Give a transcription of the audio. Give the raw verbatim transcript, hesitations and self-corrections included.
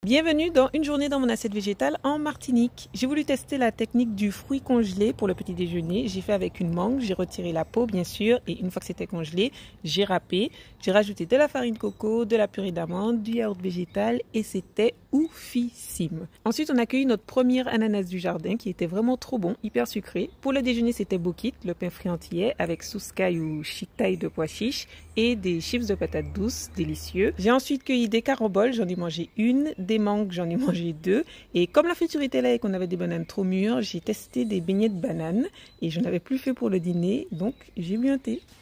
Bienvenue dans une journée dans mon assiette végétale en Martinique. J'ai voulu tester la technique du fruit congelé pour le petit déjeuner. J'ai fait avec une mangue, j'ai retiré la peau bien sûr et une fois que c'était congelé, j'ai râpé. J'ai rajouté de la farine de coco, de la purée d'amande, du yaourt végétal et c'était oufissime. Ensuite, on a cueilli notre première ananas du jardin qui était vraiment trop bon, hyper sucré. Pour le déjeuner, c'était bokit, le pain frit antillais avec souscaille ou chicktail de pois chiches et des chips de patates douces, délicieux. J'ai ensuite cueilli des caramboles, j'en ai mangé une, des mangues, j'en ai mangé deux. Et comme la friture était là et qu'on avait des bananes trop mûres, j'ai testé des beignets de bananes et je n'avais plus fait pour le dîner, donc j'ai bu un thé.